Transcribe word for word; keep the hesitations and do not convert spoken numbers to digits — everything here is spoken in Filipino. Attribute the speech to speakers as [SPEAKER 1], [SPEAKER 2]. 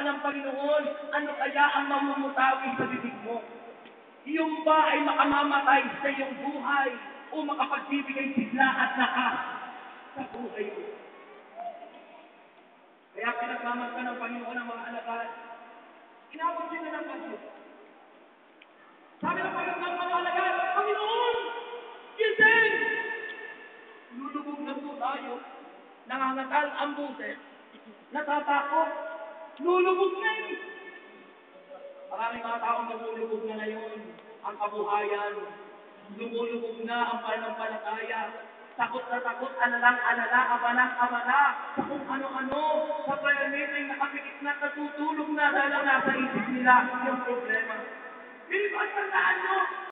[SPEAKER 1] ng Panginoon, ano kaya ang mamumutawi sa bibig mo? Iyong ba ay makamamatay sa iyong buhay o makapagbibigay sigla at lakas sa buhay mo? Kaya pinagmamas ka ng Panginoon ang mga alagad. Inabot sila ng bagyo. Sabi ng Panginoon, mga alagad, Panginoon! Gising! Lulubog na po tayo. Nangangatal ang buses. Natatakot. Lulubog na eh. Maraming mga taong lumulubog na ngayon ang kabuhayan. Lumulubog na ang pananampalataya. Takot na takot, alalang alala, abanang abala, sa kung ano-ano, sa prayer meeting, nakapikit na, natutulog na dahil ang nasa isip nila yung problema. Hindi ba tandaan nyo?